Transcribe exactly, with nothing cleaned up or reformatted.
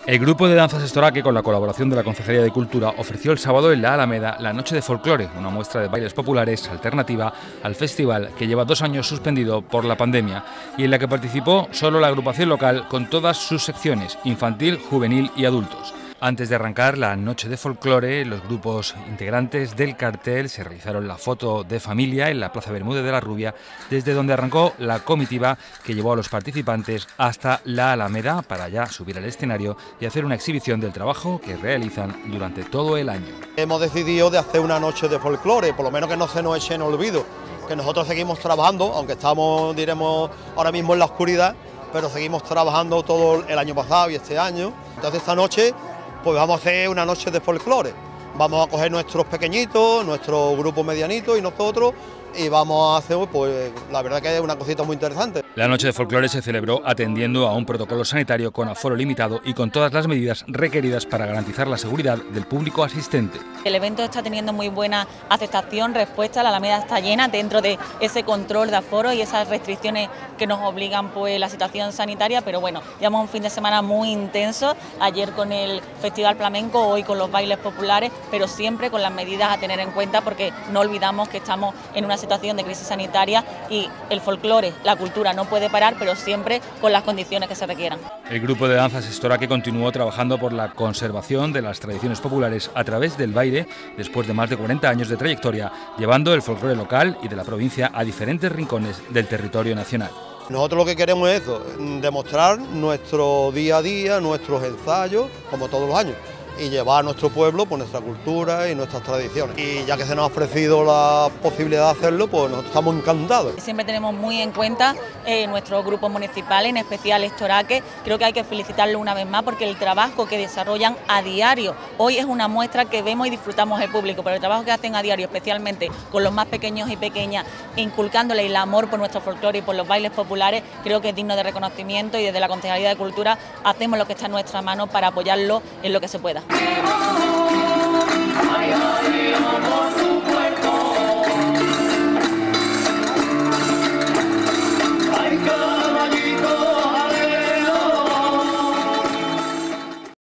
El grupo de danzas Estoraque, con la colaboración de la Concejalía de Cultura, ofreció el sábado en la Alameda la Noche de Folclore, una muestra de bailes populares alternativa al festival que lleva dos años suspendido por la pandemia y en la que participó solo la agrupación local con todas sus secciones, infantil, juvenil y adultos. Antes de arrancar la Noche de Folclore, los grupos integrantes del cartel se realizaron la foto de familia en la Plaza Bermúdez de la Rubia, desde donde arrancó la comitiva que llevó a los participantes hasta la Alameda para ya subir al escenario y hacer una exhibición del trabajo que realizan durante todo el año. Hemos decidido de hacer una Noche de Folclore, por lo menos que no se nos eche en olvido, que nosotros seguimos trabajando, aunque estamos, diremos, ahora mismo en la oscuridad, pero seguimos trabajando todo el año pasado y este año. Entonces esta noche pues vamos a hacer una noche de folclore. Vamos a coger nuestros pequeñitos, nuestro grupo medianito y nosotros, y vamos a hacer, pues la verdad que es una cosita muy interesante. La Noche de Folclore se celebró atendiendo a un protocolo sanitario con aforo limitado y con todas las medidas requeridas para garantizar la seguridad del público asistente. El evento está teniendo muy buena aceptación, respuesta, la Alameda está llena dentro de ese control de aforo y esas restricciones que nos obligan pues la situación sanitaria, pero bueno, llevamos un fin de semana muy intenso, ayer con el Festival Flamenco, hoy con los bailes populares, pero siempre con las medidas a tener en cuenta porque no olvidamos que estamos en una situación de crisis sanitaria y el folclore, la cultura no puede parar, pero siempre con las condiciones que se requieran. El grupo de danzas Estoraque continuó trabajando por la conservación de las tradiciones populares a través del baile, después de más de cuarenta años de trayectoria, llevando el folclore local y de la provincia a diferentes rincones del territorio nacional. Nosotros lo que queremos es eso, demostrar nuestro día a día, nuestros ensayos, como todos los años, y llevar a nuestro pueblo por nuestra cultura y nuestras tradiciones. Y ya que se nos ha ofrecido la posibilidad de hacerlo, pues nosotros estamos encantados. Siempre tenemos muy en cuenta eh, nuestros grupos municipales, en especial Estoraque. Creo que hay que felicitarlo una vez más porque el trabajo que desarrollan a diario, hoy es una muestra que vemos y disfrutamos el público, pero el trabajo que hacen a diario, especialmente con los más pequeños y pequeñas, inculcándole el amor por nuestro folclore y por los bailes populares, creo que es digno de reconocimiento y desde la Concejalía de Cultura hacemos lo que está en nuestra mano para apoyarlo en lo que se pueda. Ay, ay, amor.